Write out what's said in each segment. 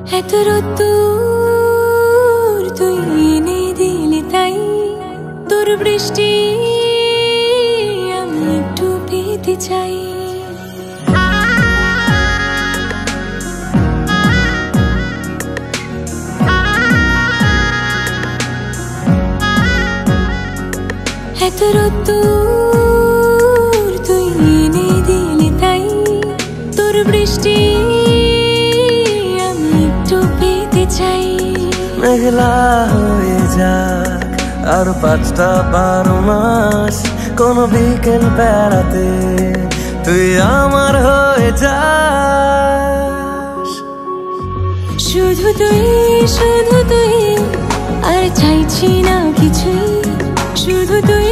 এত রোদ্দুর তুই এনে দিলি তাই তোর বৃষ্টি আমি একটু পেতে চাই। এত রোদ্দুর তুই এনে দিলি তাই তোর বৃষ্টি আমি একটু পেতে চাই। মেঘলা হয়ে যাক আর 5টা 12 মাস, কোন বিকেল বেড়াতে তুই আমার হয়ে যাস। শুধু তুই আর চাইছি না কিছুই, শুধু তুই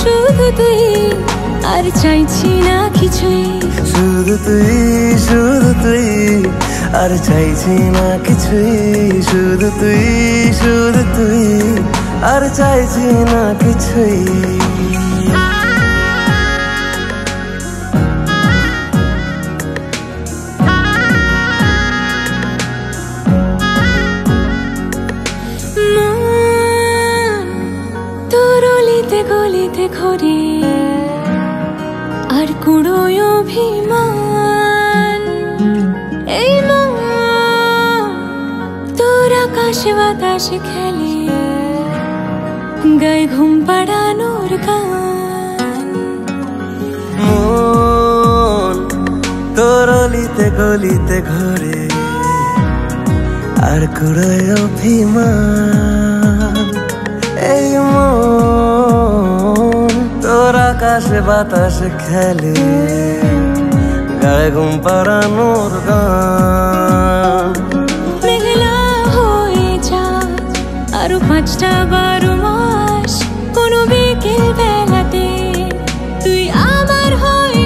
আর চাইছি না কিছুই, শুধু তুই আর চাইছি না কিছুই, শুধু তুই আর চাইছি না কিছুই। তোর অলিতে গলিতে ঘরে আর কুড়োয় অভিমান, এই মন তোর আকাশে বাতাসে খেলে গায়ে ঘুম পাড়ানোর গান। মন তোর অলিতে গলিতে ঘরে আর কুড়োয় অভিমান, এই মন তোর আকাশে বাতাসে খেলে গায়ে ঘুম পাড়ানোর গান। মেঘলা হয়ে যাক আরো 5টা 12 মাস, কোনো বিকেল বেলাতে তুই আমার হয়ে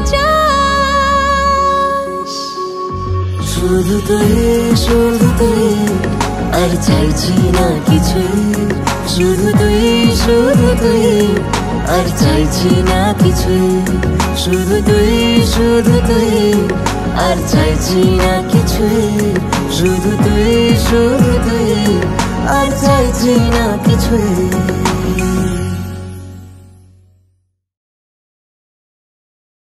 যাস। শুধু তুই আর চাইছি না কিছুই, শুধু তুই আর চাইছি না কিছুই, শুধু তুই আর চাইছি না কিছুই, শুধু তুই আর চাইছি না কিছুই।